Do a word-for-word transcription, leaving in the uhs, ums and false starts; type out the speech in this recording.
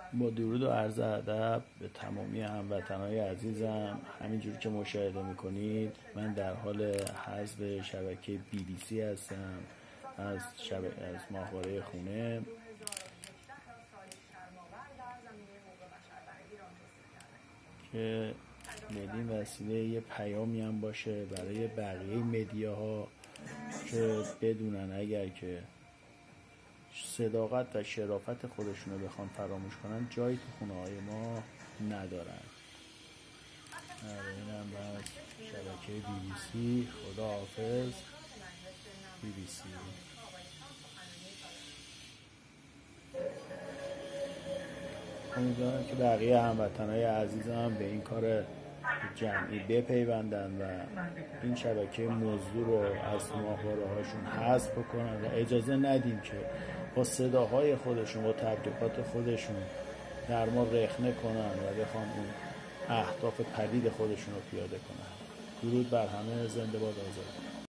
با درود و عرض ادب به تمامی هموطنهای عزیزم، همینجوری که مشاهده میکنید من در حال حذف شبکه بی بی سی هستم از شبکه از ماهواره خونه که بدین وسیله یه پیامی هم باشه برای بقیه مدیاها که بدونن اگر که صداقت و شرافت خودشون رو بخوان فراموش کنن جایی تو خونه های ما ندارن. این هم باز شبکه بی بی سی. خدا حافظ بی بی سی. امیدوارم که بقیه هموطنهای عزیزم به این کار جمعی بپیوندن و این شبکه مزدور رو از ماهواره هاشون حذف بکنن و اجازه ندیم که با صداهای خودشون با تبلیغات خودشون در ما رخنه کنن و بخوان اون اهداف پلید خودشون رو پیاده کنن. درود بر همه. زنده باد آزادی.